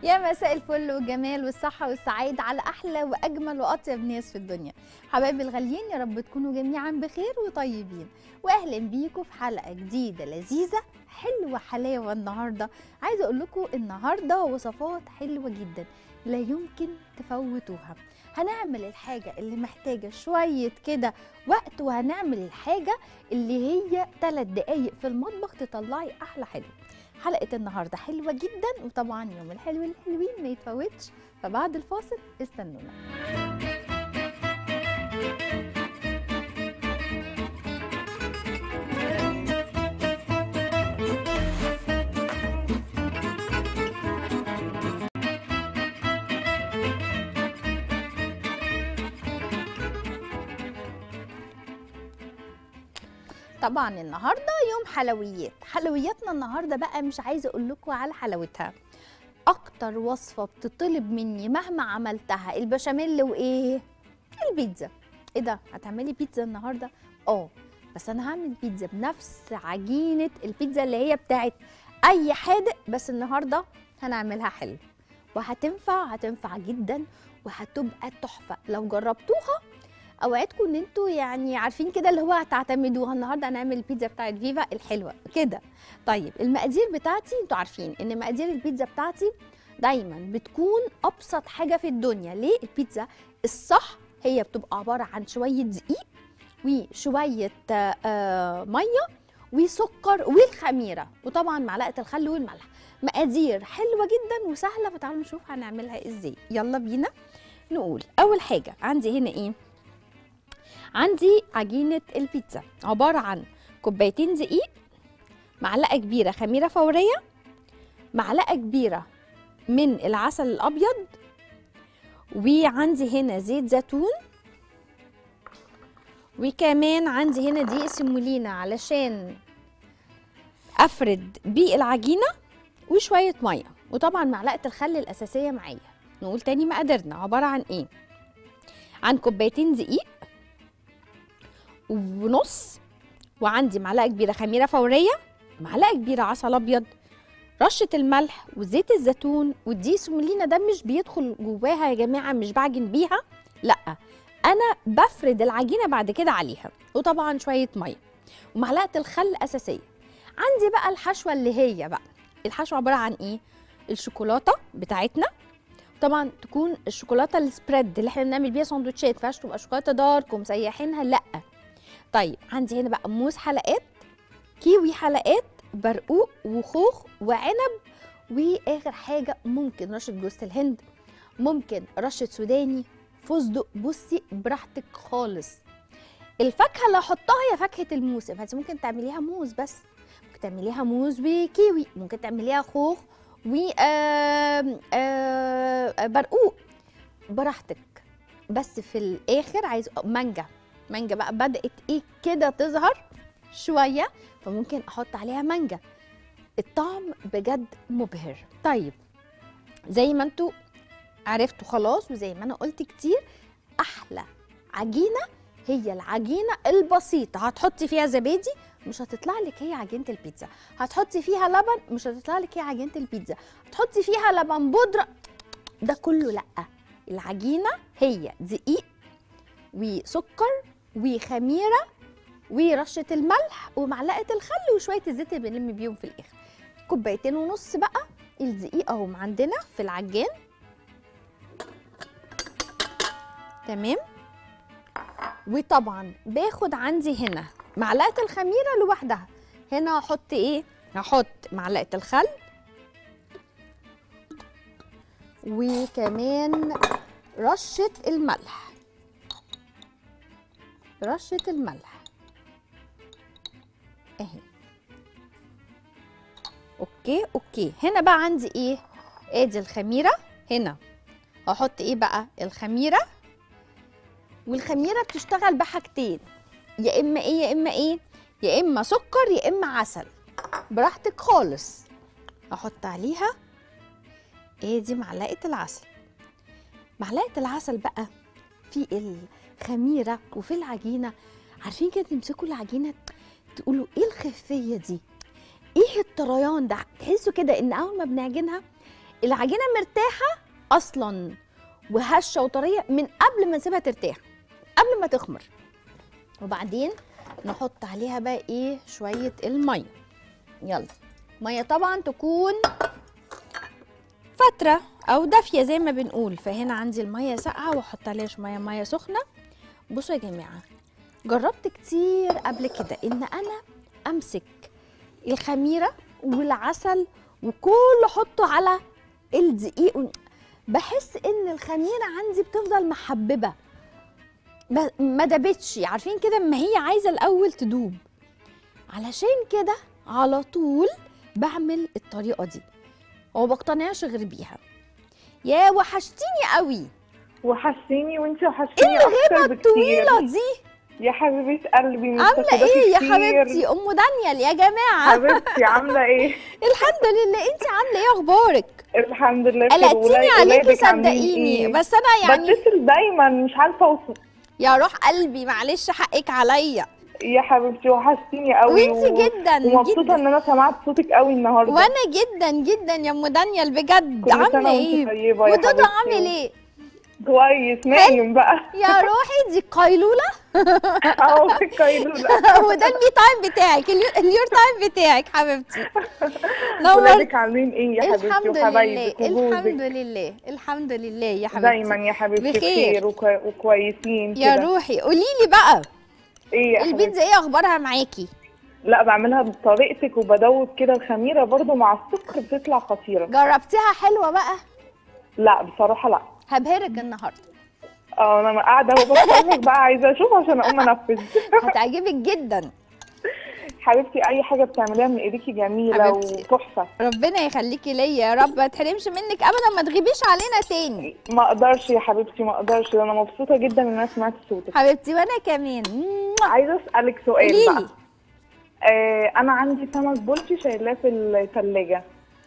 يا مساء الفل والجمال والصحة والسعادة على أحلى وأجمل وأطيب ناس في الدنيا. حبايبي الغاليين، يا رب تكونوا جميعا بخير وطيبين، وأهلا بيكم في حلقة جديدة لذيذة حلوة حلاوة. النهاردة عايزة أقول لكم النهاردة وصفات حلوة جدا لا يمكن تفوتوها. هنعمل الحاجة اللي محتاجة شوية كده وقت، وهنعمل الحاجة اللي هي 3 دقايق في المطبخ تطلعي أحلى حلو. حلقة النهاردة حلوة جدا، وطبعا يوم الحلو الحلوين ما يتفوتش، فبعد الفاصل استنونا. طبعا النهارده يوم حلوياتنا النهارده بقى مش عايزه اقول لكم على حلاوتها. اكتر وصفه بتطلب مني مهما عملتها البشاميل وايه؟ البيتزا. ايه ده، هتعملي بيتزا النهارده؟ بس انا هعمل بيتزا بنفس عجينه البيتزا اللي هي بتاعت اي حادق، بس النهارده هنعملها حلو هتنفع جدا وهتبقى تحفه. لو جربتوها اوعدكم ان انتوا يعني عارفين كده اللي هو هتعتمدوها. النهارده هنعمل البيتزا بتاعت فيفا الحلوه كده. طيب المقادير بتاعتي، انتوا عارفين ان مقادير البيتزا بتاعتي دايما بتكون ابسط حاجه في الدنيا. ليه؟ البيتزا الصح هي بتبقى عباره عن شويه دقيق وشويه ميه وسكر والخميره، وطبعا معلقه الخل والملح. مقادير حلوه جدا وسهله، فتعالوا نشوف هنعملها ازاي. يلا بينا نقول. اول حاجه عندي هنا ايه؟ عندي عجينة البيتزا عبارة عن 2 دقيق، معلقة كبيرة خميرة فورية، معلقة كبيرة من العسل الأبيض، وعندي هنا زيت زيتون، وكمان عندي هنا دقيق سيمولينا علشان أفرد بيه العجينة، وشوية مية، وطبعا معلقة الخل الأساسية معايا. نقول تاني مقاديرنا عبارة عن إيه؟ عن 2 دقيق ونص، وعندي معلقه كبيره خميره فوريه، معلقه كبيره عسل ابيض، رشه الملح وزيت الزيتون. والدقيق سمولينا ده مش بيدخل جواها يا جماعه، مش بعجن بيها، لا، انا بفرد العجينه بعد كده عليها، وطبعا شويه ميه ومعلقه الخل الاساسيه. عندي بقى الحشوه اللي هي بقى الحشوه عباره عن ايه؟ الشوكولاته بتاعتنا، طبعا تكون الشوكولاته السبريد اللي احنا بنعمل بيها سندوتشات، ما ينفعش تبقى شوكولاته دارك ومسيحينها، لا. طيب عندي هنا بقى موز حلقات، كيوي حلقات، برقوق وخوخ وعنب، واخر حاجه ممكن رشه جوز الهند، ممكن رشه سوداني، فستق. بصي براحتك خالص. الفاكهه اللي هحطها هي فاكهه الموسم، فانت ممكن تعمليها موز بس، ممكن تعمليها موز وكيوي، ممكن تعمليها خوخ و برقوق، براحتك. بس في الاخر عايز مانجا بقى بدأت ايه كده تظهر شوية، فممكن احط عليها مانجا. الطعم بجد مبهر. طيب زي ما انتوا عرفتوا خلاص، وزي ما انا قلت كتير، احلى عجينة هي العجينة البسيطة. هتحطي فيها زبادي مش هتطلع لك هي عجينة البيتزا، هتحطي فيها لبن مش هتطلع لك هي عجينة البيتزا، هتحطي فيها لبن بودرة، ده كله لا. العجينة هي دقيق وسكر وخميره ورشه الملح ومعلقه الخل وشويه الزيت اللي بنلم بيهم في الاخر. 2.5 بقى الدقيق اهم عندنا في العجان، تمام. وطبعا باخد عندي هنا معلقه الخميره لوحدها. هنا هحط ايه؟ هحط معلقه الخل، وكمان رشه الملح، رشة الملح اهي. اوكي. هنا بقى عندي ايه؟ ادي الخميرة. هنا هحط ايه بقى؟ الخميرة. والخميرة بتشتغل بحاجتين، يا اما ايه يا اما سكر يا اما عسل، براحتك خالص. هحط عليها ادي معلقة العسل. معلقة العسل بقى في الخميرة وفي العجينة، عارفين كده تمسكوا العجينة تقولوا ايه الخفية دي؟ ايه الطريان ده؟ تحسوا كده ان اول ما بنعجنها العجينه مرتاحه اصلا وهشه وطريه من قبل ما نسيبها ترتاح، قبل ما تخمر. وبعدين نحط عليها بقى ايه شويه الميه. يلا ميه طبعا تكون فتره او دافيه زي ما بنقول. فهنا عندي الميه ساقعه واحط عليها شويه ميه سخنه. بصوا يا جماعه، جربت كتير قبل كده ان انا امسك الخميره والعسل وكله احطه على الدقيق، بحس ان الخميره عندي بتفضل محببه ما دابتش، عارفين كده ما هي عايزه الاول تدوب. علشان كده على طول بعمل الطريقه دي وما بقتنعش غير بيها. يا وحشتيني قوي. وحشتيني وانتي وحشتيني ايه اكتر الغيبه بكتير. الطويله دي؟ يا حبيبه قلبي عامله ايه يا حبيبتي؟ ام دانيال يا جماعه. حبيبتي عامله ايه؟ الحمد لله. انت عامله ايه؟ اخبارك؟ الحمد لله بخير. قلقتيني عليكي ولادك عاملين صدقيني. إيه؟ بس انا يعني بتصل دايما مش عارفه اوصل. يا روح قلبي معلش حقك عليا. يا حبيبتي وحشتيني قوي وانتي جدا ومبسوطه جدا. ان انا سمعت صوتك قوي النهارده. وانا جدا جدا يا ام دانيال بجد. كل سنة عامله وانتي ايه؟ طيبة يا ودودو حبيبتي. عامل ايه؟ كويس نايم بقى. يا روحي دي قيلوله. اه القيلوله. وده المي تايم بتاعك، اليور تايم بتاعك حبيبتي. ولادك عاملين ايه يا حبيبتي الحمد لله وحبايبك وجوزك؟ الحمد لله الحمد لله يا حبيبتي. دايما يا حبيبتي بخير. وكويسين يا كده. روحي قولي لي بقى، ايه يا حبيبتي؟ البيتزا ايه اخبارها معاكي؟ لا بعملها بطريقتك وبدوب كده الخميره برضو مع السكر بتطلع خطيره. جربتيها حلوه بقى؟ لا بصراحه لا. هبهرك النهارده. انا قاعده اهو بتفرج بقى عايزه اشوف عشان اقوم انفذ. هتعجبك جدا حبيبتي اي حاجه بتعمليها من ايديكي جميله حبيبتي. وتحفه. ربنا يخليكي ليا يا رب، ما تحرمش منك ابدا، ما تغيبيش علينا تاني. ما اقدرش يا حبيبتي ما اقدرش. انا مبسوطه جدا ان انا سمعت صوتك. حبيبتي وانا كمان. عايزه اسالك سؤال قوليلي. بقى. انا عندي سمك بلطي شايلاه في الثلاجه.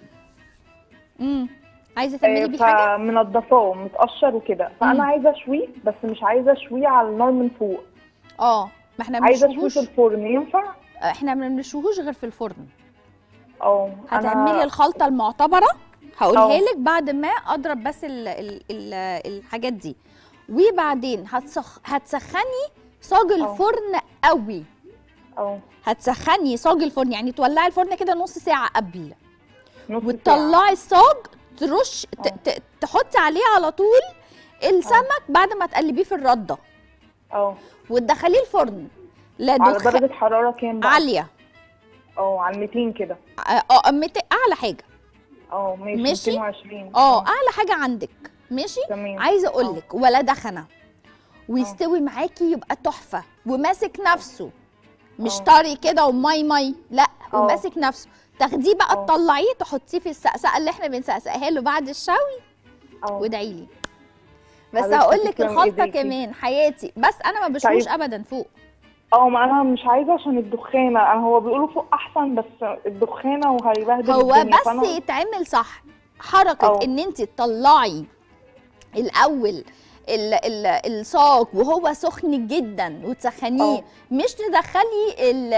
عايزه تعملي بيه حاجه؟ فمنضفاه متقشر وكده، فانا عايزه اشويه بس مش عايزه اشويه على النار من فوق. ما احنا عايزه اشويه بنشوهوش. في الفرن ينفع؟ احنا ما بنشوهوش غير في الفرن. هتعملي الخلطه المعتبره هقولها لك بعد ما اضرب بس الحاجات دي. وبعدين هتسخني صاج الفرن قوي. هتسخني صاج الفرن يعني تولعي الفرن كده نص ساعه قبل، وتطلعي الصاج ترش تحطي عليه على طول السمك بعد ما تقلبيه في الرده. وتدخليه الفرن على درجه حراره كام بقى؟ عاليه. على 200 كده. 200 اعلى حاجه. ماشي 220. اعلى حاجه عندك. ماشي تمام. عايزه اقول لك ولا دخنه ويستوي معاكي يبقى تحفه وماسك نفسه، مش طري كده ومي لا وماسك نفسه. تاخديه بقى تطلعيه تحطيه في السقسقه اللي احنا بنسقسقها له بعد الشوي. وادعي لي. بس هقول لك الخلطه كمان حياتي، بس انا ما بشوش ابدا فوق. ما انا مش عايزه عشان الدخانه. هو بيقولوا فوق احسن بس الدخانه وهيبهدل هو الدنيا. بس يتعمل صح حركه ان انت تطلعي الاول الصاج وهو سخن جدا وتسخنيه، مش تدخلي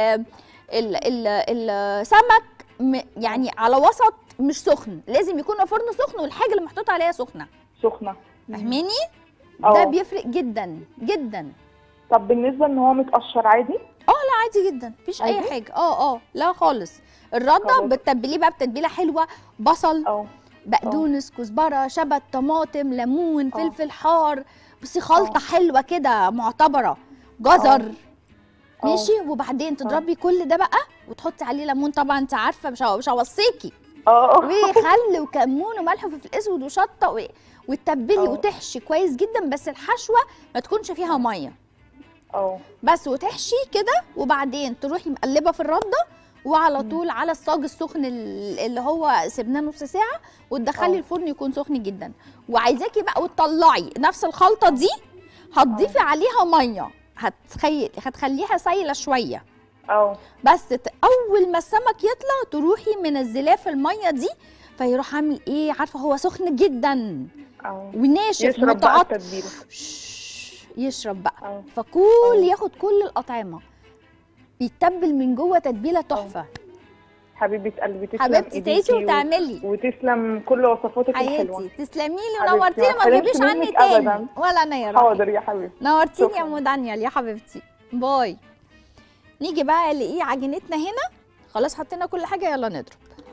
السمك يعني على وسط مش سخن، لازم يكون الفرن سخن والحاجه اللي محطوط عليها سخنه. فاهماني؟ ده بيفرق جدا جدا. طب بالنسبه ان هو متقشر عادي؟ لا عادي جدا مفيش اي حاجه. لا خالص. الرده بتتبليه بقى بتتبيله حلوه، بصل بقدونس كزبره شبت طماطم ليمون فلفل حار، بصي خلطه حلوه كده معتبره، جزر. ماشي. وبعدين تضربي كل ده بقى وتحطي عليه ليمون. طبعا انت عارفه مش هوصيكي. وخل وكمون وملح وفلفل اسود وشطه وتتبلي وتحشي كويس جدا، بس الحشوه ما تكونش فيها ميه. بس وتحشي كده، وبعدين تروحي مقلبه في الرده وعلى طول على الصاج السخن اللي هو سيبناه نص ساعه، وتدخلي الفرن يكون سخن جدا. وعايزاكي بقى وتطلعي نفس الخلطه دي هتضيفي عليها ميه، هتخليها سايله شويه. بس اول ما السمك يطلع تروحي منزلاه في الميه دي، فيروح عامل ايه عارفه هو سخن جدا وناشف متعطش. يشرب بقى فكل ياخد كل الاطعمه، بيتبل من جوه تتبيله تحفه. حبيبه قلبي، تسلم حبيبتي تعيشي ايديكي وتعملي. وتسلم كل وصفاتك الحلوه. حياتي تسلمي لي حبيبتي، ونورتيني، ما حرمش تغيبيش عني منك تاني. أبداً. ولا انا يا روحي. حاضر يا حبيبتي. نورتيني يا شكراً. ام دانيال يا حبيبتي. باي. نيجي بقى لايه عجينتنا هنا. خلاص حطينا كل حاجه، يلا نضرب.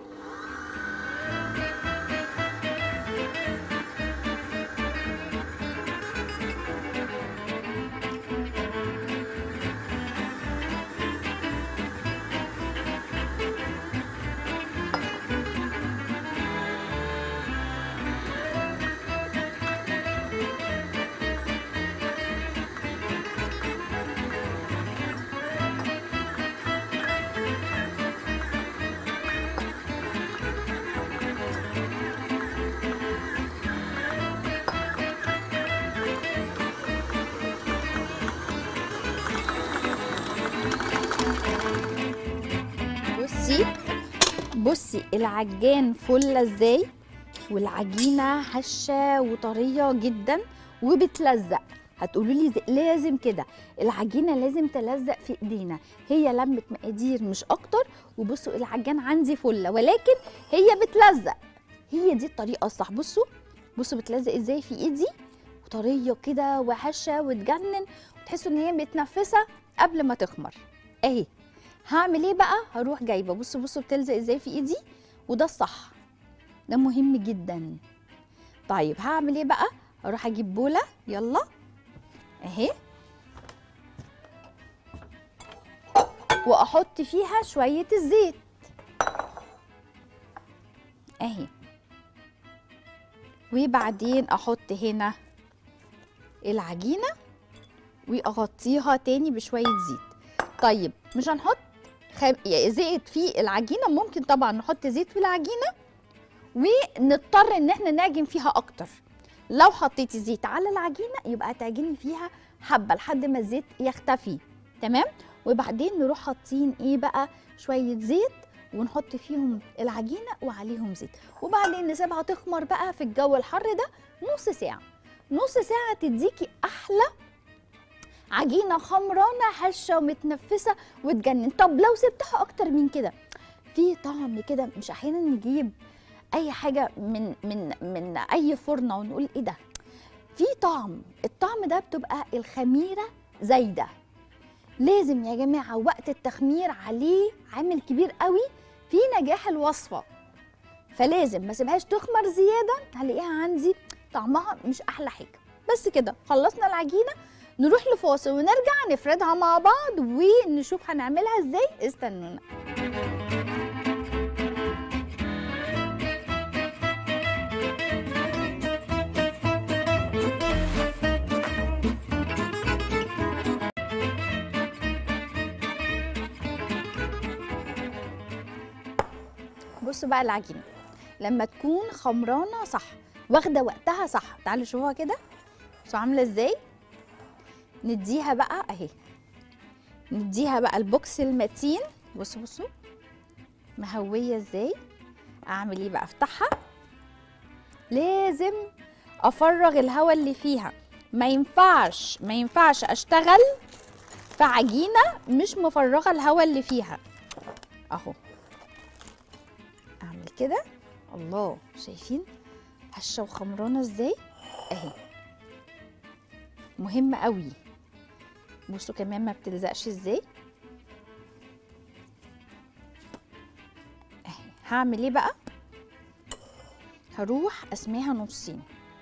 بصي العجان فله ازاي، والعجينه هشه وطريه جدا وبتلزق. هتقولوا لي لازم كده، العجينه لازم تلزق في ايدينا، هي لمه مقادير مش اكتر. وبصوا العجان عندي فله ولكن هي بتلزق، هي دي الطريقه الصح. بصوا بتلزق ازاي في ايدي، وطريه كده وهشه وتجنن، وتحسوا ان هي متنفسه قبل ما تخمر اهي. هعمل ايه بقى؟ هروح جايبه، بصوا بتلزق ازاي في ايدي، وده الصح، ده مهم جدا. طيب هعمل ايه بقى؟ هروح اجيب بوله، يلا اهي، واحط فيها شويه الزيت اهي، وبعدين احط هنا العجينه واغطيها تاني بشويه زيت. طيب مش هنحط زيت في العجينه، ممكن طبعا نحط زيت في العجينه ونضطر ان احنا نعجن فيها اكتر. لو حطيتي زيت على العجينه يبقى هتعجني فيها حبه لحد ما الزيت يختفي، تمام. وبعدين نروح حاطين ايه بقى، شويه زيت، ونحط فيهم العجينه وعليهم زيت، وبعدين نسيبها تخمر بقى في الجو الحر ده نص ساعه. نص ساعه تديكي احلى عجينه خمرانه هشه ومتنفسه وتجنن. طب لو سبتها اكتر من كده في طعم كده، مش احيانا نجيب اي حاجه من اي فرنه ونقول ايه ده، في طعم، الطعم ده بتبقى الخميره زايده. لازم يا جماعه وقت التخمير عليه عامل كبير قوي في نجاح الوصفه، فلازم ما سيبهاش تخمر زياده، هلاقيها عندي طعمها مش احلى حاجه. بس كده خلصنا العجينه، نروح لفاصل ونرجع نفردها مع بعض ونشوف هنعملها ازاي. استنونا. بصوا بقى العجينه لما تكون خمرانه صح، واخده وقتها صح، تعالوا شوفوها كده بصوا عامله ازاي. نديها بقى اهي، نديها بقى البوكس المتين. بصوا مهويه ازاي. اعمل ايه بقى؟ افتحها، لازم افرغ الهواء اللي فيها، ما ينفعش اشتغل في عجينه مش مفرغه الهواء اللي فيها اهو. اعمل كده، الله، شايفين هشه وخمرانه ازاي اهي، مهمه قوي. بصوا كمان ما بتلزقش ازاي اهي. هعمل ايه بقى؟ هروح اسميها نصين،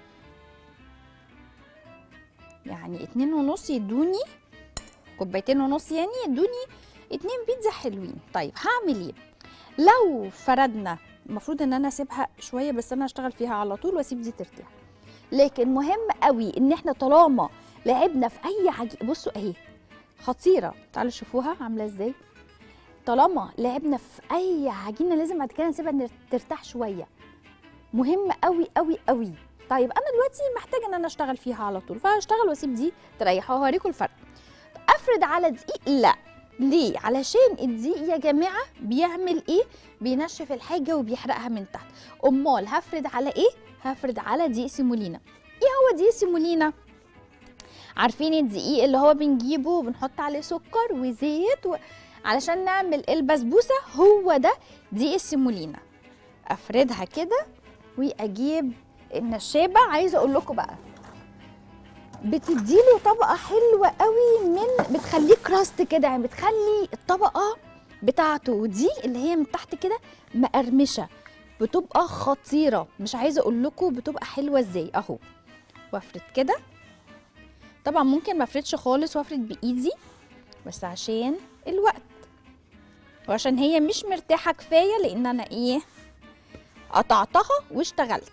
يعني 2.5 يدوني كوبايتين ونص، يعني يدوني 2 بيتزا حلوين. طيب هعمل ايه؟ لو فردنا المفروض ان انا اسيبها شويه، بس انا هشتغل فيها على طول واسيب دي ترتاح. لكن مهم قوي ان احنا طالما لعبنا في اي عجينه، بصوا اهي خطيره، تعالوا شوفوها عامله ازاي. طالما لعبنا في اي عجينه لازم بعد كده نسيبها ترتاح شويه، مهم قوي قوي قوي. طيب انا دلوقتي محتاجه ان انا اشتغل فيها على طول، فهشتغل واسيب دي تريح، وهوريكم الفرق. افرد على دقيق؟ لا. ليه؟ علشان الدقيق يا جماعه بيعمل ايه؟ بينشف الحاجه وبيحرقها من تحت. امال هفرد على ايه؟ هفرد على دقيق سيمولينا. ايه هو دقيق سيمولينا؟ عارفين الدقيق اللي هو بنجيبه وبنحط عليه سكر وزيت علشان نعمل البسبوسه هو ده دي السيمولينا. افردها كده واجيب النشابه. عايزه اقول لكم بقى بتديله طبقه حلوه قوي، من بتخليه كراست كده، يعني بتخلي الطبقه بتاعته دي اللي هي من تحت كده مقرمشه، بتبقى خطيره. مش عايزه اقول لكم بتبقى حلوه ازاي. اهو وافرد كده. طبعا ممكن ما افردش خالص وافرد بايدي، بس عشان الوقت وعشان هي مش مرتاحه كفايه، لان انا ايه قطعتها واشتغلت.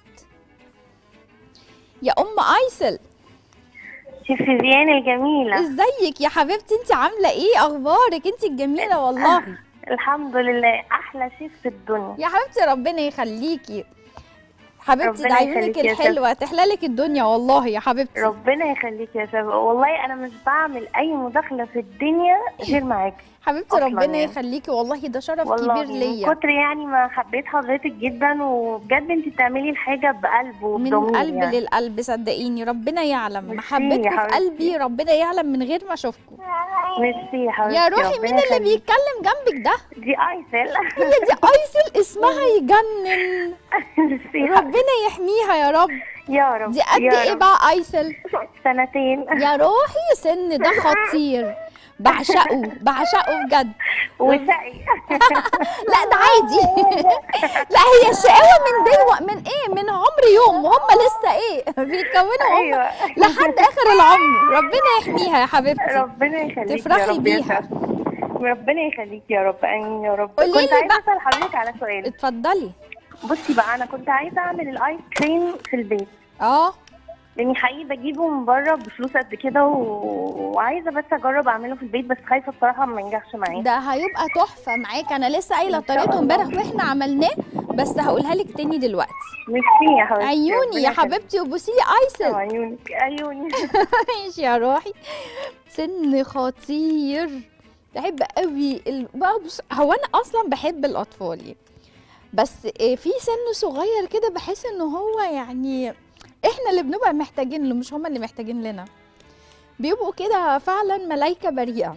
يا ام ايسل، شيف فيزيان الجميلة، ازيك يا حبيبتي؟ انت عامله ايه؟ اخبارك؟ انت الجميله والله. الحمد لله، أحلى شيف في الدنيا يا حبيبتي ربنا يخليكي حبيبتي، ده ربنا عيونك يخليكي يا الحلوه تحلالك الدنيا والله يا حبيبتي. ربنا يخليك يا شباب، والله أنا مش بعمل أي مداخلة في الدنيا غير معاكي حبيبتي أصلاً ربنا يعني. يخليكي والله، ده شرف والله كبير من ليا. كتر يعني ما حبيت حضرتك جدا، وبجد انت بتعملي الحاجة بقلب من وبضمير قلب يعني. للقلب صدقيني، ربنا يعلم ميرسي محبتكم يا في حبيبتي. قلبي، ربنا يعلم من غير ما اشوفكم. ميرسي يا حبيبتي، يا روحي، ربنا مين اللي يخليك. بيتكلم جنبك ده؟ دي ايسل. هي دي ايسل، اسمها يجنن. ميرسي يا حبيبتي. ربنا يحميها يا رب. يا رب دي قد يا ايه رب. بقى ايسل؟ 2 سنين يا روحي سن ده خطير، بعشقه بعشقه بجد. وشقي. لا ده عادي. لا هي الشقاوة من ايه؟ من عمر يوم، وهم لسه ايه بيتكونوا هم ايوه لحد اخر العمر. ربنا يحميها يا حبيبتي، ربنا يخليك تفرحي يا رب بيها. يا شيخ. ربنا يخليك يا رب، امين يا رب. قولي كنت لي عايزه بقى. اسال حضرتك على سؤال. اتفضلي. بصي بقى، انا كنت عايزه اعمل الايس كريم في البيت، اه لاني حقيقي بجيبه من بره بفلوس قد كده وعايزه بس اجرب اعمله في البيت، بس خايفه بصراحه ما ينجحش معايا. ده هيبقى تحفه معاك. انا لسه قايله إن شاء طريقته الله. امبارح واحنا عملناه، بس هقولها لك تاني دلوقتي. ميرسي يا حبيبتي، عيوني ربنا يا يخليك. حبيبتي، وبوسي لي ايسل. عيونك عيوني. ماشي يا روحي. سن خطير، بحب قوي هو انا اصلا بحب الاطفال يعني، بس في سن صغير كده بحس ان هو يعني احنا اللي بنبقى محتاجين له، مش هما اللي محتاجين لنا. بيبقوا كده فعلا ملايكه بريئه.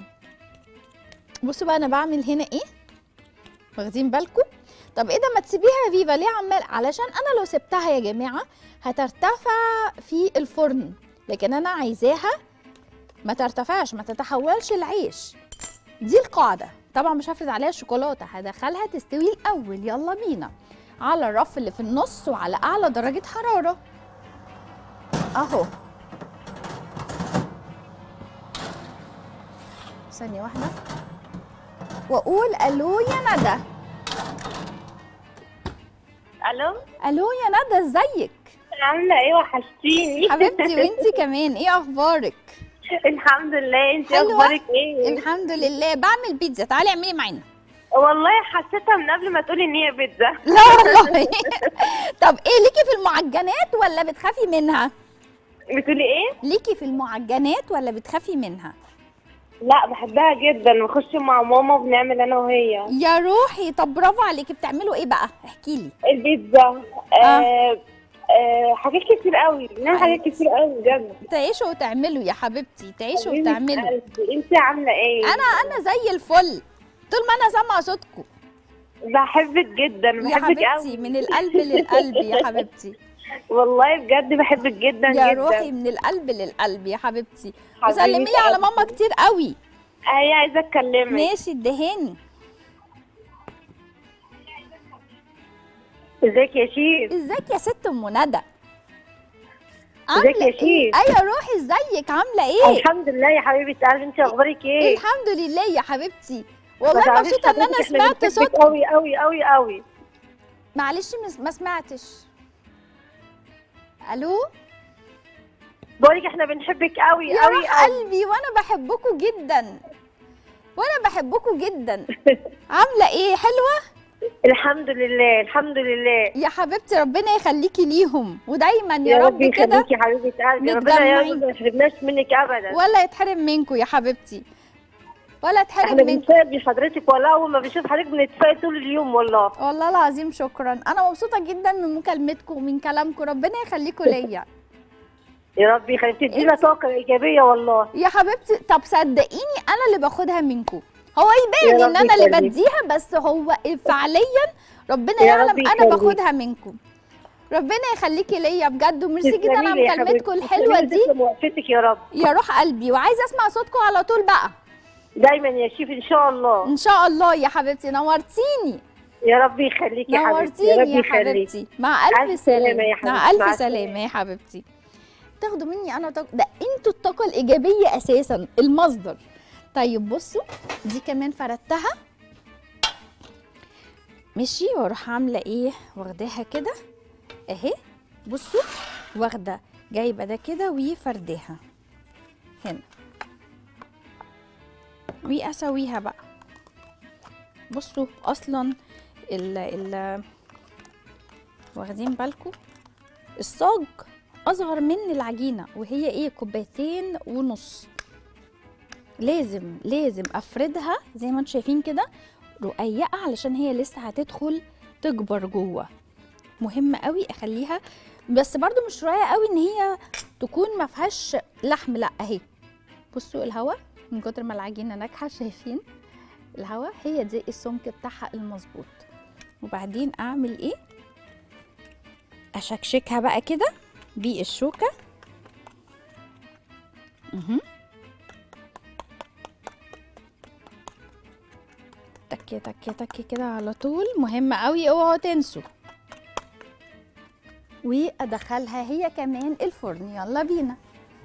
بصوا بقى انا بعمل هنا ايه، واخدين بالكم؟ طب ايه ده، ما تسيبيها يا فيفا ليه عمال؟ علشان انا لو سبتها يا جماعه هترتفع في الفرن، لكن انا عايزاها ما ترتفعش، ما تتحولش العيش. دي القاعده. طبعا مش هفرد عليها الشوكولاته، هدخلها تستوي الاول. يلا بينا على الرف اللي في النص وعلى اعلى درجه حراره اهو. ثانيه واحده واقول الو يا ندى. الو الو يا ندى، ازيك؟ عامله ايه؟ وحشتيني حبيبتي وانتي كمان، ايه اخبارك؟ الحمد لله، انت حلوة؟ اخبارك ايه؟ الحمد لله. بعمل بيتزا، تعالي اعملي معانا. والله حسيتها من قبل ما تقولي ان هي بيتزا. لا والله. طب ايه ليكي في المعجنات ولا بتخافي منها؟ بتقولي ايه؟ ليكي في المعجنات ولا بتخافي منها؟ لا بحبها جدا، بخش مع ماما وبنعمل انا وهي يا روحي، طب برافو عليكي. بتعملوا ايه بقى؟ احكي لي. البيتزا. حاجات كتير قوي، بنعمل حاجات كتير قوي بجد. تعيشوا وتعملوا يا حبيبتي، تعيشوا وتعملوا. انت عامله ايه؟ انا زي الفل طول ما انا سامعه صوتكم. بحبك جدا، يا بحبك حبيبتي قوي من القلب للقلب يا حبيبتي. والله بجد بحبك جدا يا جدا. روحي من القلب للقلب يا حبيبتي. حبيبة وسلمي لي على ماما كتير قوي. هي عايزه اتكلمك. ماشي ادهاني. ازيك يا شيف؟ ازيك يا ست ام ندى؟ ازيك يا ايه؟ شيف؟ ايوه روحي، ازيك؟ عامله ايه؟ الحمد لله يا حبيبه قلبي، انت اخبارك ايه؟ الحمد لله يا حبيبتي. والله مبسوطه ان انا سمعت صوتك قوي قوي قوي قوي. معلش ما سمعتش. الو؟ بقولك احنا بنحبك قوي يا قوي روح قوي. قلبي، وانا بحبكم جدا، وانا بحبكم جدا. عامله ايه؟ حلوه؟ الحمد لله الحمد لله يا حبيبتي ربنا يخليكي ليهم، ودايما يا يا رب رب كده يخليكي يا حبيبه قلبي، ربنا يا رب ما يحرمناش منك ابدا، ولا يتحرم منكم يا حبيبتي، ولا يتحرم احنا منكم. بنتفائل بحضرتك والله، اول ما بنشوف حضرتك بنتفائل طول اليوم والله. والله العظيم شكرا، انا مبسوطه جدا من مكالمتكم ومن كلامكم، ربنا يخليكم ليا يا رب يخليك، تدينا طاقه ايجابيه والله. يا حبيبتي. طب صدقيني انا اللي باخدها منكم، هو يبان يا ان رب انا اللي يخليك. بديها، بس هو فعليا ربنا يا يعلم رب انا يخليك. باخدها منكم. ربنا يخليكي ليا بجد، وميرسي جدا تسلمي على لي يا مكالمتكم حبيبتي، الحلوه تسلمي دي لي، تسلم وقفتك يا رب. يا روح قلبي، وعايزه اسمع صوتكم على طول بقى دايما يا شيف ان شاء الله. ان شاء الله يا حبيبتي. نورتيني يا رب يخليك يا حبيبتي، يا نورتيني رب يا يخليك. حبيبتي. مع الف ألف سلامة سلامه. يا حبيبتي، مع الف مع سلامه السلامة. يا حبيبتي. تاخدوا مني انا ده انتوا الطاقه الايجابيه اساسا المصدر. طيب بصوا، دي كمان فردتها ماشي، واروح عامله ايه، واخداها كده اهي. بصوا واخده جايبه ده كده وفرداها هنا واسويها بقى. بصوا اصلا ال واخدين بالكم الصاج اصغر من العجينه، وهي ايه 2.5 كوباية. لازم افردها زي ما انتم شايفين كده رقيقه، علشان هي لسه هتدخل تكبر جوه. مهم قوي اخليها، بس برضو مش رقيقه قوي ان هي تكون ما فيهاش لحم، لا اهي. بصوا الهوا من كتر ما العجينه ناجحه، شايفين الهوا، هي دي السمك بتاعها المظبوط. وبعدين اعمل ايه، اشكشكها بقى كده بالشوكه. تك تك تك كده على طول. مهم قوي اوعوا تنسوا. وادخلها هي كمان الفرن. يلا بينا.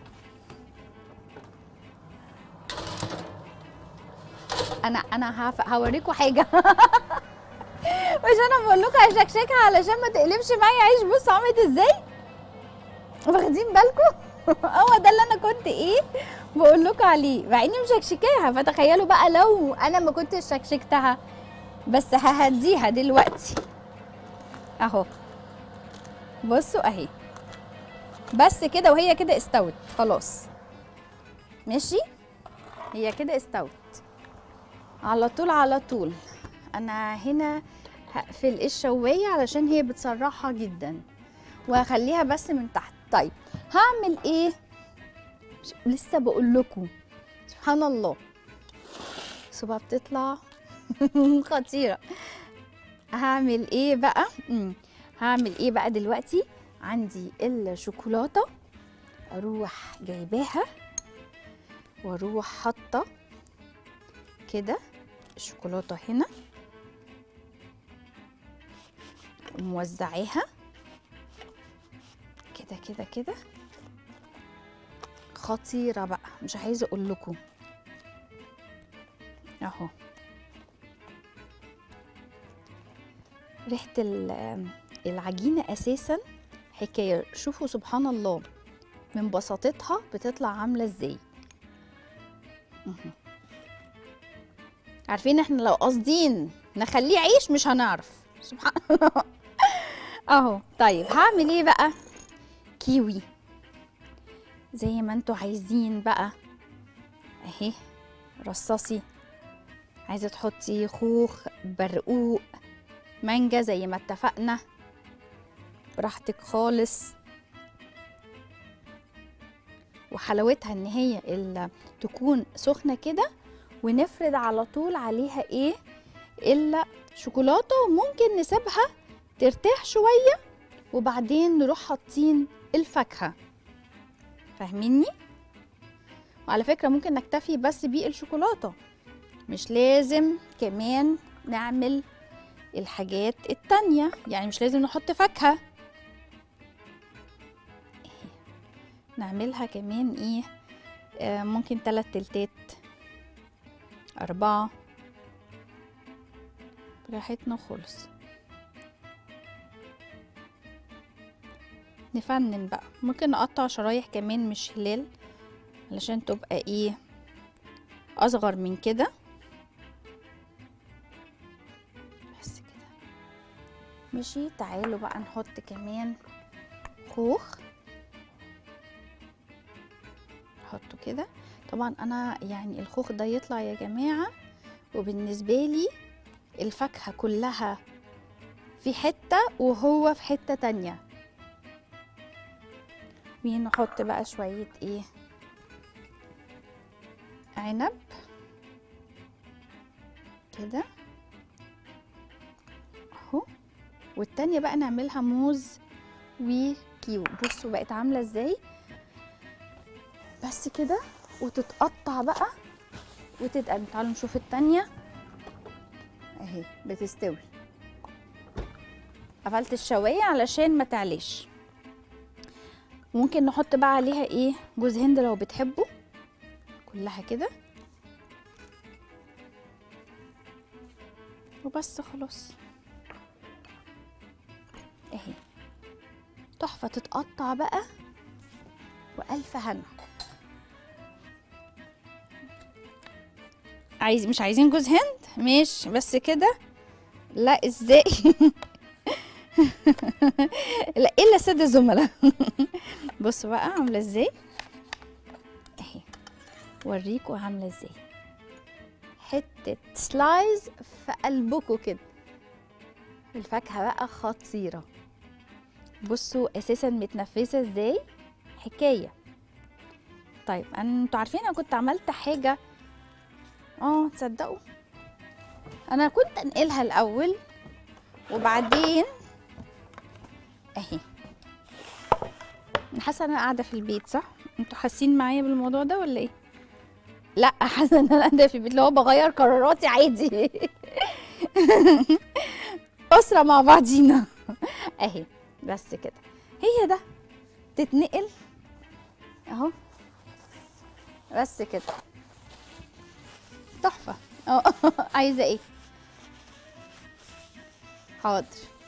انا هوريكم حاجه مش انا بقول لكم هشكشكها علشان ما تقلبش معايا عيش. بصوا عملت ازاي، واخدين بالكم هو ده اللي انا كنت ايه بقول لكم عليه، مع اني مشكشكاها. فتخيلوا بقى لو انا ما كنتش شكشكتها. بس ههديها دلوقتي اهو. بصوا اهي، بس كده وهي كده استوت خلاص. ماشي، هي كده استوت على طول على طول. انا هنا هقفل الشوايه علشان هي بتسرحها جدا، وهخليها بس من تحت. طيب هعمل ايه، لسه بقول لكم سبحان الله صباع بتطلع خطيره. هعمل ايه بقى، هعمل ايه بقى دلوقتي. عندي الشوكولاته، اروح جايباها واروح حاطه كده الشوكولاته هنا وموزعاها كده كده كده. خطيره بقى، مش عايزه اقول لكم اهو. ريحه العجينه اساسا حكايه. شوفوا سبحان الله من بساطتها بتطلع عامله ازاي. عارفين احنا لو قاصدين نخليه عيش مش هنعرف. سبحان الله اهو. طيب هعمل ايه بقى، كيوي زي ما انتوا عايزين بقى اهي. رصاصي، عايزه تحطي خوخ، برقوق، مانجا زي ما اتفقنا، براحتك خالص. وحلاوتها ان هي تكون سخنه كده، ونفرد على طول عليها ايه الشوكولاته، وممكن نسيبها ترتاح شويه وبعدين نروح حاطين الفاكهه. فاهميني؟ وعلى فكره ممكن نكتفي بس بالشوكولاته، مش لازم كمان نعمل الحاجات التانية، يعني مش لازم نحط فاكهه. نعملها كمان ايه، ممكن 3/4 4 براحتنا خالص. نفنن بقى، ممكن نقطع شرايح كمان مش هلال علشان تبقى ايه اصغر من كده. بس كده ماشي. تعالوا بقى نحط كمان خوخ، نحطه كده. طبعا انا يعني الخوخ ده يطلع يا جماعه، وبالنسبه لي الفاكهه كلها في حته وهو في حته تانية. ونحط بقى شويه ايه عنب كده اهو. والتانية بقى نعملها موز وكيوي. بصوا بقت عاملة ازاي، بس كده وتتقطع بقى وتتقلب. تعالوا نشوف التانية اهي بتستوي. قفلت الشواية علشان ما تعليش. ممكن نحط بقى عليها ايه، جوز هند لو بتحبوا، كلها كده وبس خلاص اهي تحفة. تتقطع بقى وألف هنا. مش عايزين جوز هند؟ ماشي بس كده. لا ازاي لا الا الساده الزملاء بصوا بقى عامله ازاي اهي. اوريكوا عامله ازاي، حته سلايز في قلبكوا كده. الفاكهه بقى خطيره. بصوا اساسا متنفسه ازاي، حكايه. طيب انتوا عارفين انا كنت عملت حاجه، تصدقوا انا كنت انقلها الاول وبعدين اهي. حاسه ان انا قاعده في البيت صح؟ انتوا حاسين معايا بالموضوع ده ولا ايه؟ لا حاسه ان انا قاعده في البيت اللي هو بغير قراراتي عادي اسره مع بعضينا اهي. بس كده هي ده تتنقل اهو. بس كده تحفه. عايزه ايه؟ حاضر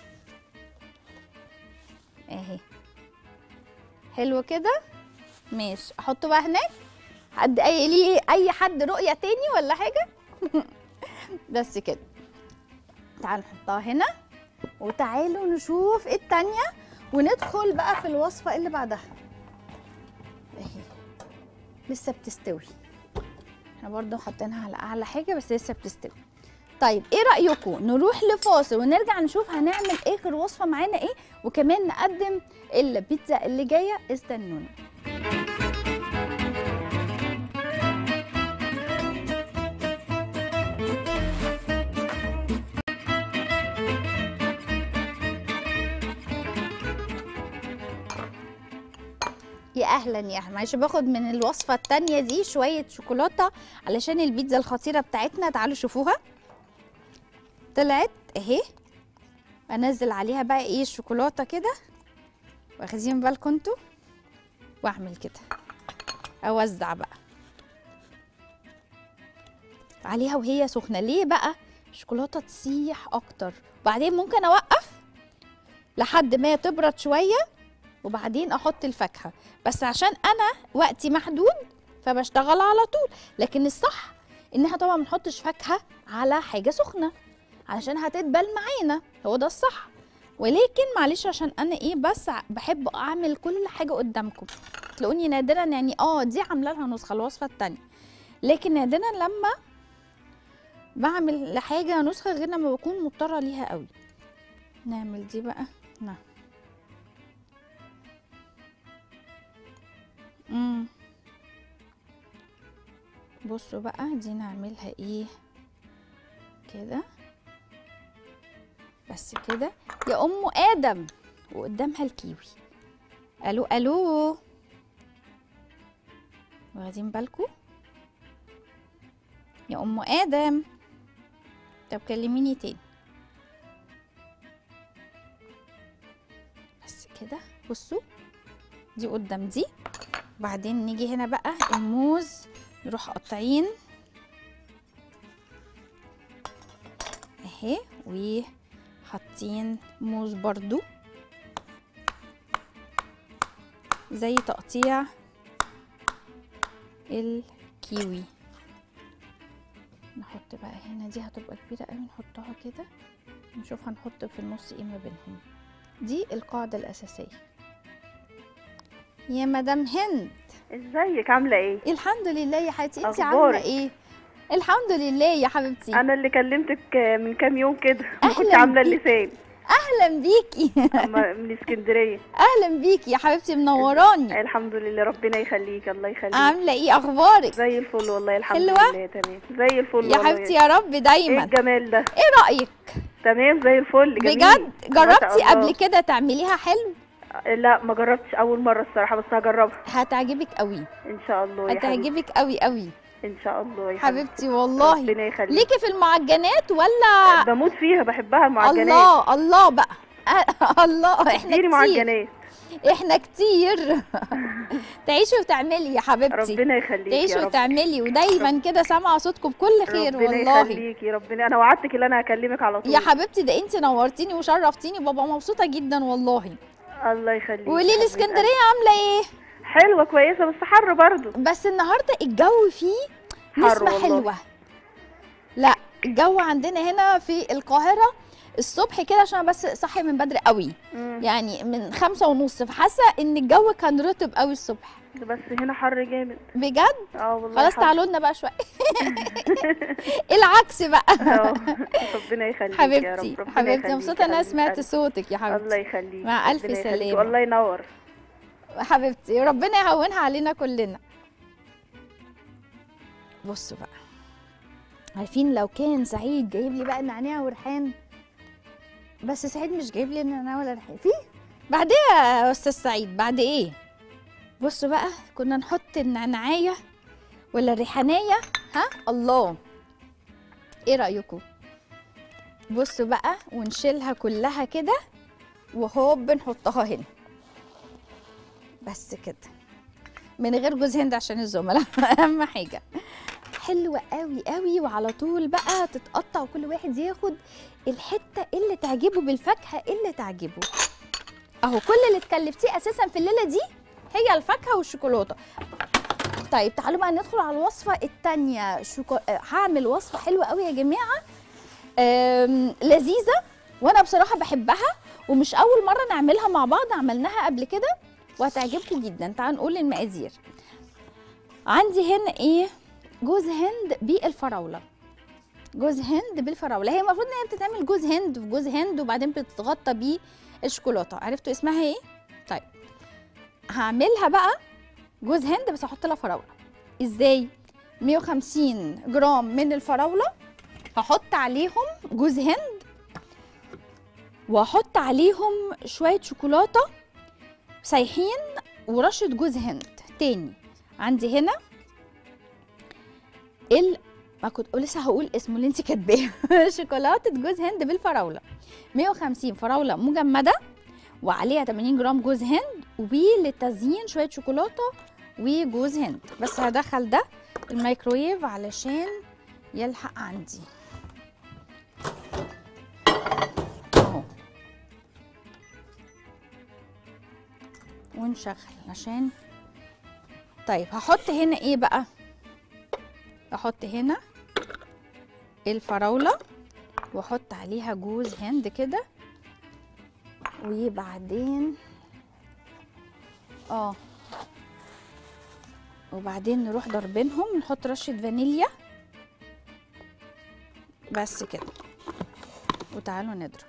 اهي. حلو كده ماشي. احطه بقى هناك. حد اي حد رؤيه تاني ولا حاجه بس كده. تعالوا نحطها هنا وتعالوا نشوف التانية وندخل بقى في الوصفه اللي بعدها اهي. لسه بتستوي. احنا برضو حاطينها على اعلى حاجه بس لسه بتستوي. طيب ايه رايكم نروح لفاصل ونرجع نشوف هنعمل اخر وصفه معانا ايه، وكمان نقدم البيتزا اللي جايه. استنونا. يا اهلا يا اهلا. معلش باخد من الوصفه التانية دي شويه شوكولاته علشان البيتزا الخطيره بتاعتنا. تعالوا شوفوها طلعت اهي. انزل عليها بقى ايه الشوكولاته كده، واخدين بالكم انتوا، واعمل كده اوزع بقى عليها وهي سخنه. ليه بقى؟ الشوكولاته تسيح اكتر. وبعدين ممكن اوقف لحد ما تبرد شويه وبعدين احط الفاكهه، بس عشان انا وقتي محدود فبشتغل على طول. لكن الصح انها طبعا ما نحطش فاكهه على حاجه سخنه علشان هتدبل معانا، هو ده الصح. ولكن معلش عشان انا ايه بس بحب اعمل كل حاجه قدامكم. تلاقوني نادرا يعني دي عامله لها نسخه الوصفه الثانيه، لكن نادرا لما بعمل لحاجه نسخه غير لما بكون مضطره ليها قوي. نعمل دي بقى. نعم بصوا بقى دي نعملها ايه كده بس كده يا ام ادم. وقدامها الكيوي. الو الو، واخدين بالكم يا ام ادم؟ طب كلميني تاني. بس كده بصوا دي قدام دي. وبعدين نيجي هنا بقى الموز نروح قاطعين اهي، وحاطين موز برضو زي تقطيع الكيوي. نحط بقى هنا دي هتبقى كبيرة قوي، نحطها كده نشوف هنحط في النص ايه ما بينهم. دي القاعدة الأساسية. يا مدام هند ازيك عامله ايه؟ الحمد لله يا حبيبتي. انت عامله ايه؟ الحمد لله يا حبيبتي. انا اللي كلمتك من كام يوم كده، ما كنت عامله اللسان. اهلا بيكي. من اسكندريه. اهلا بيكي يا حبيبتي، منوراني. الحمد لله، ربنا يخليك. الله يخليك. عامله ايه اخبارك؟ زي الفل والله، الحمد حلوة؟ لله تمام زي الفل يا والله. حبيبتي يا رب دايما. ايه الجمال ده؟ ايه رايك؟ تمام زي الفل، جميل. بجد جربتي ما شاء الله. قبل كده تعمليها حلو؟ لا ما جربتش، اول مره الصراحه، بس هجربها هتعجبك قوي. ان شاء الله يا حبيبتي. هتعجبك قوي قوي ان شاء الله يا حبيبتي والله. ربنا يخليك. ليكي في المعجنات ولا؟ بموت فيها، بحبها المعجنات. الله الله بقى. الله احنا كتير كتير. معجنات. احنا كتير. تعيشي وتعملي يا حبيبتي. ربنا يخليك يا تعيشي رب. وتعملي، ودايما كده سامعه صوتكم بكل خير ربنا والله. يخليكي، ربنا. انا وعدتك ان انا هكلمك على طول يا حبيبتي، ده انت نورتيني وشرفتيني، بابا مبسوطه جدا والله. الله يخليك. وقولي لي اسكندريه عامله ايه؟ حلوه كويسه بس حر برضو. بس النهارده الجو فيه نسمه والله. حلوه. لا الجو عندنا هنا في القاهره الصبح كده، عشان بس صحي من بدري قوي، يعني من 5:30، فحاسه ان الجو كان رطب قوي الصبح. بس هنا حر جامد بجد؟ والله. خلاص تعالوا لنا بقى شويه. العكس بقى. ربنا يخليك حبيبتي يا رب. ربنا حبيبتي، يخليك مبسوطه ان انا حبيبة سمعت قلبي. صوتك يا حبيبتي. الله يخليك. مع الف ربنا يخليك. سلامه. والله ينور حبيبتي، ربنا يهونها علينا كلنا. بصوا بقى، عارفين لو كان سعيد جايب لي بقى نعناع وريحان، بس سعيد مش جايب لي نعناع ولا ريحان. في بعد ايه يا استاذ سعيد؟ بعد ايه؟ بصوا بقى، كنا نحط النعناعيه ولا الريحانيه. ها الله، ايه رايكم؟ بصوا بقى، ونشيلها كلها كده وهوب نحطها هنا بس كده، من غير جوز هند عشان الزملاء. اهم حاجه. حلوه قوي قوي، وعلى طول بقى تتقطع وكل واحد ياخد الحته اللي تعجبه بالفاكهه اللي تعجبه. اهو كل اللي اتكلفتيه اساسا في الليله دي هي الفاكهه والشوكولاته. طيب تعالوا بقى ندخل على الوصفه الثانيه. هعمل وصفه حلوه قوي يا جماعه، لذيذه، وانا بصراحه بحبها، ومش اول مره نعملها مع بعض، عملناها قبل كده وهتعجبكم جدا. تعالوا نقول المقادير. عندي هنا ايه؟ جوز هند بالفراوله. جوز هند بالفراوله، هي المفروض ان هي بتتعمل جوز هند في جوز هند وبعدين بتتغطى بيه الشوكولاته. عرفتوا اسمها ايه؟ طيب هعملها بقى جوز هند بس هحط لها فراوله. ازاي؟ 150 جرام من الفراوله، هحط عليهم جوز هند، وهحط عليهم شويه شوكولاته سايحين ورشه جوز هند تاني. عندي هنا ما كنت لسه هقول اسمه اللي انت كاتباه. شوكولاته جوز هند بالفراوله، 150 فراوله مجمده وعليها 80 جرام جوز هند، وللتزيين شويه شوكولاته وجوز هند. بس هدخل ده الميكرويف علشان يلحق عندي اهو، ونشغل عشان. طيب هحط هنا ايه بقى؟ احط هنا الفراوله واحط عليها جوز هند كده، وبعدين وبعدين نروح ضربينهم، نحط رشه فانيليا بس كده، وتعالوا نضرب.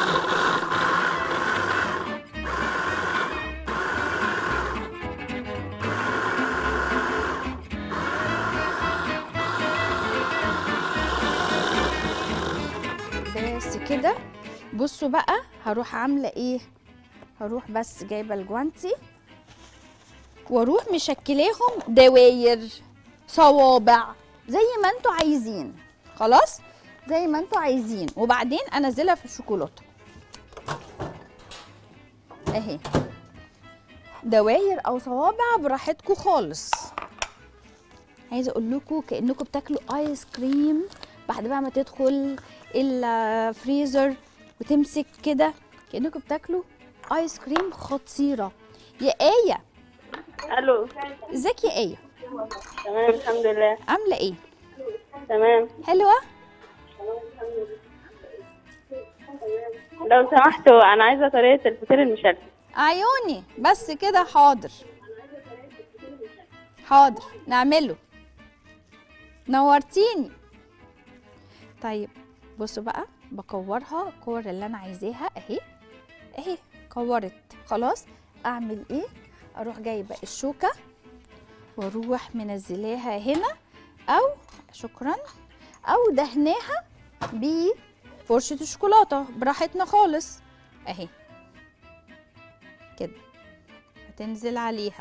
بس كده. بصوا بقى هروح عامله ايه؟ هروح بس جايبه الجوانتي واروح مشكلاهم دواير، صوابع، زي ما انتوا عايزين. خلاص زي ما انتوا عايزين، وبعدين انزلها في الشوكولاته اهي، دواير او صوابع براحتكم خالص. عايزه اقول لكم كانكم بتاكلوا ايس كريم بعد بقى ما تدخل الفريزر وتمسك كده، كانكم بتاكلوا ايس كريم خطيره. يا ايه؟ الو، ازيك يا ايه؟ تمام الحمد لله. عامله ايه؟ تمام. حلوه. لو سمحتوا انا عايزه طريقه الفطير المشلتت. عيوني بس كده، حاضر حاضر نعمله، نورتيني. طيب بصوا بقى، بكورها الكور اللي انا عايزاها اهي. اهي كورت خلاص. اعمل ايه؟ اروح جايبه الشوكه واروح منزلاها هنا، او شكرا، او دهناها بفرشه الشوكولاته براحتنا خالص اهي كده، هتنزل عليها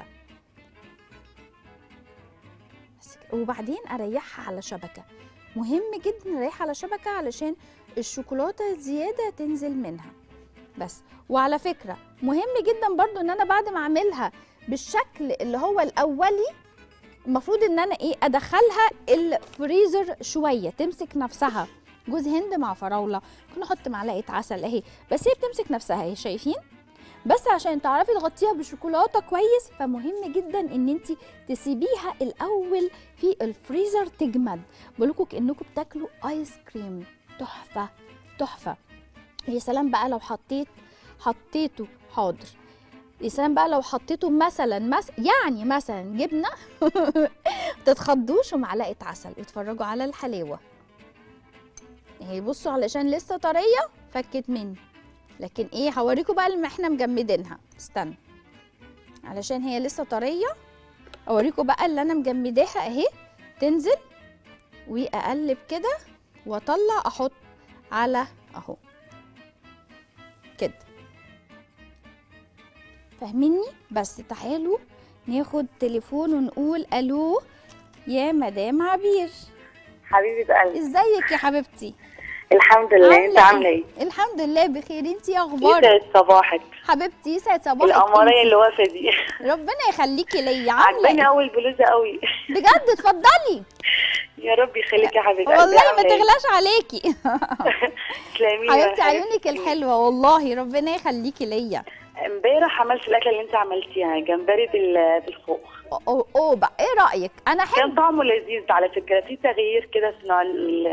وبعدين اريحها على شبكه. مهم جدا اريحها على شبكه علشان الشوكولاته زياده تنزل منها بس. وعلى فكره مهم جدا برضو ان انا بعد ما اعملها بالشكل اللي هو الاولي المفروض ان انا ايه ادخلها الفريزر شويه تمسك نفسها. جوز هند مع فراوله، ممكن احط معلقه عسل اهي، بس هي بتمسك نفسها اهي شايفين. بس عشان تعرفي تغطيها بالشوكولاته كويس فمهم جدا ان انت تسيبيها الاول في الفريزر تجمد. بقولكوا كانكم بتاكلوا ايس كريم تحفه تحفه. يا سلام بقى لو حطيته حاضر. يا سلام بقى لو حطيته مثلا يعني مثلا جبنه تتخضوش ومعلقه عسل واتفرجوا على الحلاوه اهي. بصوا علشان لسه طريه فكت مني، لكن ايه هوريكم بقى لما احنا مجمدينها. استنى علشان هي لسه طريه اوريكم بقى اللي انا مجمداها اهي. تنزل واقلب كده واطلع احط على اهو كده، فاهميني؟ بس تعالوا ناخد تليفون ونقول الو يا مدام عبير. حبيبه قلبي، ازيك يا حبيبتي؟ الحمد لله. انت عامله ايه؟ الحمد لله بخير. انتي ايه اخبارك؟ يسعد صباحك حبيبتي. يسعد صباحك. القمريه اللي واقفه دي ربنا يخليكي ليا. عجباني قوي البلوزه قوي بجد؟ اتفضلي. يا رب يخليكي يا حبيبتي. والله ما تغلاش عليكي. تسلمي حبيبتي عيونك الحلوه والله، ربنا يخليكي ليا. امبارح عملت الاكله اللي انت عملتيها، جمبري بالخوخ. اوه بقى ايه رايك؟ انا كان طعمه لذيذ على فكره، في تغيير كده في نوع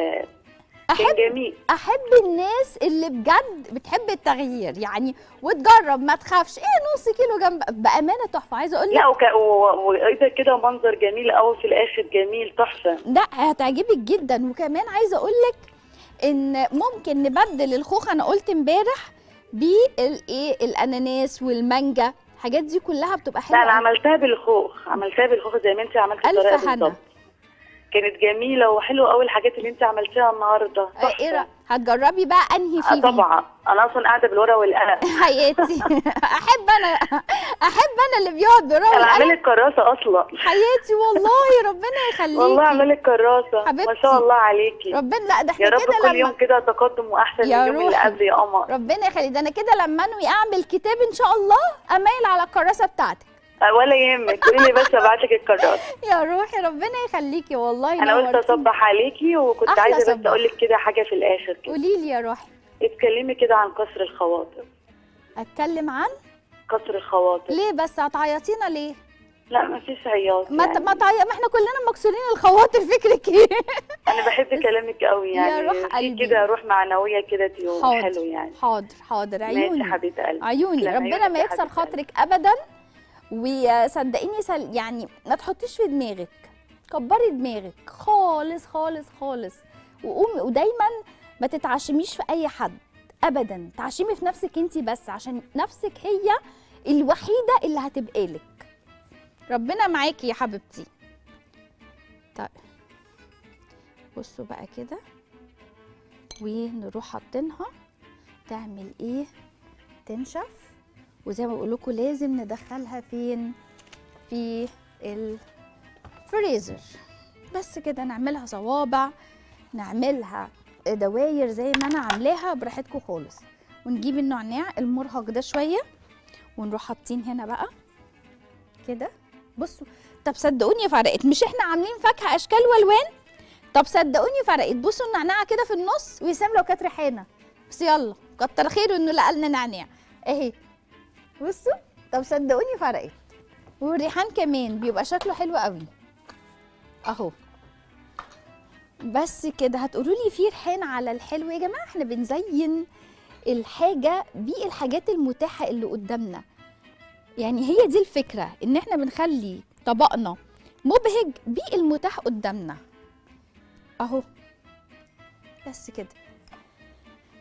كان جميل. احب الناس اللي بجد بتحب التغيير يعني وتجرب ما تخافش. ايه نص كيلو بامانه تحفه. عايزه اقول لك لا وايه كده منظر جميل قوي في الاخر، جميل تحفه. لا هتعجبك جدا. وكمان عايزه اقول لك ان ممكن نبدل الخوخ. انا قلت امبارح بالايه الاناناس والمانجا، الحاجات دي كلها بتبقى حلوه. لا انا عملتها بالخوخ زي ما انت عملتي الطريقه بالظبط. كانت جميله وحلوه قوي الحاجات اللي انت عملتيها النهارده. ايه هتجربي بقى انهي فيهم؟ طبعا انا اصلا قاعده بالورقه والقلم. حياتي احب انا اللي بيقعد بالورقه والقلم. انا عامله لك كراسه اصلا. حياتي والله ربنا يخليكي. والله عامله لك كراسه ما شاء الله عليكي. ربنا لا ده احنا يا رب كده كل يوم كده تقدم واحسن من اليوم اللي قبل يا قمر. ربنا يخليك. ده انا كده لما انوي اعمل كتاب ان شاء الله اميل على الكراسه بتاعتك. ولا يهمك، قولي لي بس ابعت لك الكراسه. يا روحي ربنا يخليكي والله. انا قلت اصبح عليكي وكنت عايزه بس اقول لك كده حاجه في الاخر كده. قولي لي يا روحي. اتكلمي كده عن كسر الخواطر. اتكلم عن كسر الخواطر. ليه بس؟ هتعيطينا ليه؟ لا ما فيش عياط ما احنا كلنا مكسورين الخواطر. فكرك ايه؟ انا بحب كلامك قوي يعني. يا روح قلبي كده روح معنويه كده يوم حلو يعني. حاضر عيوني. ماشي حبيبه قلبي. عيوني ربنا ما يكسر خاطرك ابدا. وصدقيني يعني ما تحطيش في دماغك، كبري دماغك خالص خالص خالص. وقومي ودايما ما تتعشميش في اي حد ابدا. تعشمي في نفسك انت بس، عشان نفسك هي الوحيده اللي هتبقى لك. ربنا معاكي يا حبيبتي. طيب بصوا بقى كده ونروح حاطينها تعمل ايه؟ تنشف. وزي ما بقول لكم لازم ندخلها فين؟ في الفريزر. بس كده نعملها صوابع، نعملها دواير زي ما انا عاملاها براحتكم خالص. ونجيب النعناع المرهق ده شويه ونروح حاطين هنا بقى كده. بصوا طب صدقوني فرقت. مش احنا عاملين فاكهه اشكال والوان؟ طب صدقوني فرقت. بصوا النعناع كده في النص، ويسام لو كانت ريحانه بس يلا كتر خيره انه لقى لنا نعناع اهي. بصوا طب صدقوني فرقت. والريحان كمان بيبقى شكله حلو قوي اهو. بس كده هتقولوا لي في ريحان على الحلو. يا جماعه احنا بنزين الحاجه بالحاجات المتاحه اللي قدامنا. يعني هي دي الفكره، ان احنا بنخلي طبقنا مبهج بالمتاح قدامنا اهو. بس كده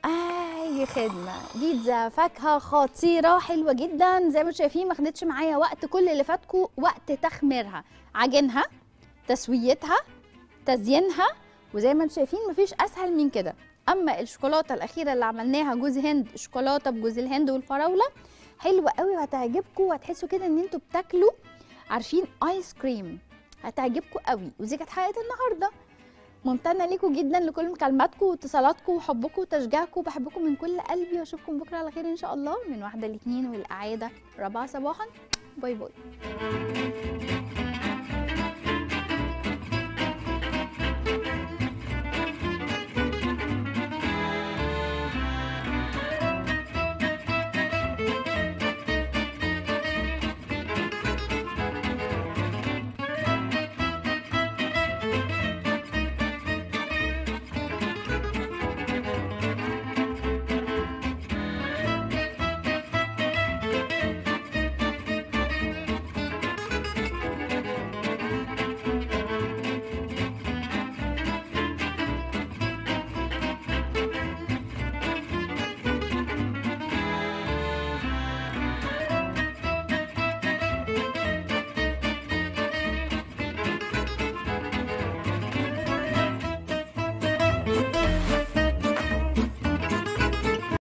اي خدمه. بيتزا فاكهه خطيره حلوه جدا زي ما شايفين، ما خدتش معايا وقت، كل اللي فاتكم وقت تخميرها، عجنها، تسويتها، تزيينها، وزي ما انتم شايفين مفيش اسهل من كده. اما الشوكولاته الاخيره اللي عملناها جوز هند، شوكولاته بجوز الهند والفراوله، حلوه قوي وهتعجبكم، وهتحسوا كده ان انتوا بتاكلوا عارفين ايس كريم، هتعجبكم قوي. ودي كانت حلقه النهارده. ممتنه ليكم جدا لكل مكالماتكم واتصالاتكم وحبكم وتشجيعكم، بحبكم من كل قلبي، واشوفكم بكره على خير ان شاء الله من 1 ل 2 والاعاده 4 صباحا. باي باي.